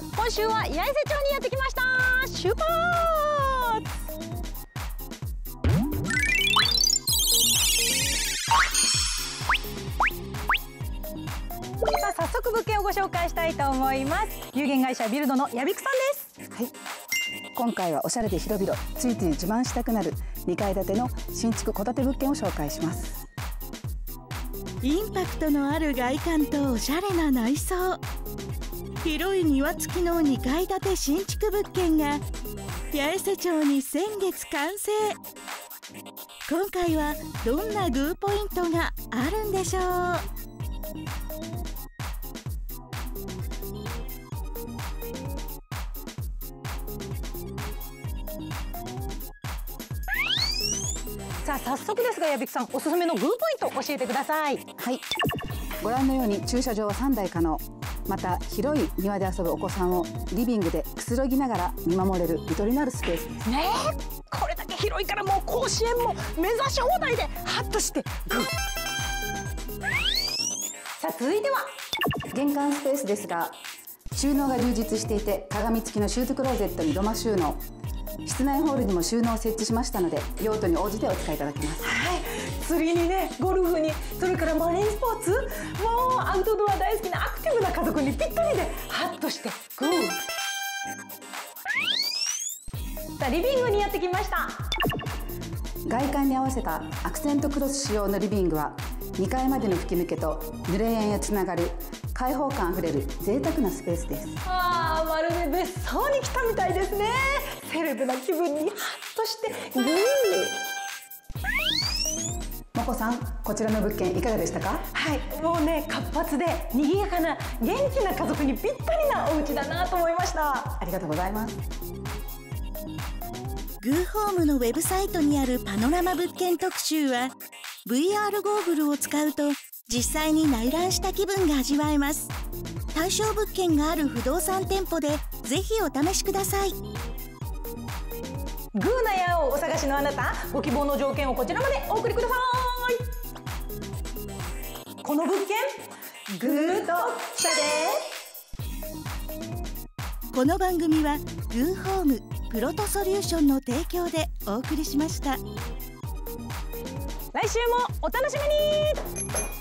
今週は八重瀬町にやってきました。出発。さあ、早速物件をご紹介したいと思います。有限会社ビルドのヤビクさんです。 はい、今回はおしゃれで広々、ついつい自慢したくなる2階建ての新築戸建て物件を紹介します。 インパクトのある外観とおしゃれな内装、広い庭付きの2階建て新築物件が八重瀬町に先月完成。今回はどんなグーポイントがあるんでしょう。 さあ、早速ですが、ヤビクさん、おすすめのグーポイントを教えてください。 はい、ご覧のように駐車場は3台可能。また広い庭で遊ぶお子さんをリビングでくつろぎながら見守れるゆとりのあるスペースですねえ、これだけ広いからもう甲子園も目指し放題でハッとしてグー。さあ、続いては玄関スペースですが、収納が充実していて鏡付きのシューズクローゼットに土間収納、室内ホールにも収納を設置しましたので用途に応じてお使いいただけます。 はい、釣りにね、ゴルフに、それからマリンスポーツ、もうアウトドア大好きなアクティブな家族にぴったりでハッとしてグー。さあ、リビングにやってきました。 外観に合わせたアクセントクロス仕様のリビングは2階までの吹き抜けと濡れ縁へつながる開放感あふれる贅沢なスペースです。 ああ、まるで別荘に来たみたいですね。セレブな気分にハッとしてグー。 もこさん、こちらの物件いかがでしたか？ はい、もうね、活発で賑やかな元気な家族にぴったりなお家だなと思いました。 ありがとうございます。 グーホームのウェブサイトにあるパノラマ物件特集は VR ゴーグルを使うと実際に内覧した気分が味わえます。対象物件がある不動産店舗でぜひお試しください。 グーな家をお探しのあなた、ご希望の条件をこちらまでお送りください。この物件グーッときたで。 この番組はグーホームプロトソリューションの提供でお送りしました。 来週もお楽しみに。